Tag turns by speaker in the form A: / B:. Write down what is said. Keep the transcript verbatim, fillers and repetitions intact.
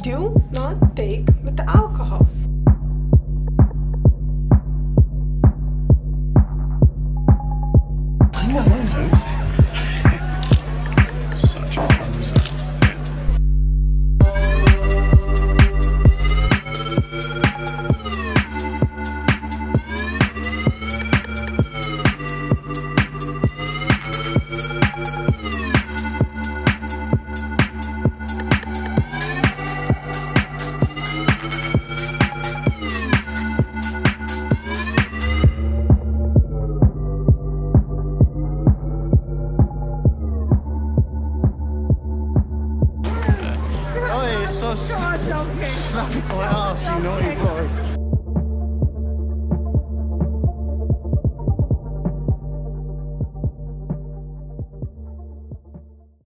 A: Do not take with the alcohol.
B: I know, I know. Such a poser. So stuffy my ass, you naughty boy.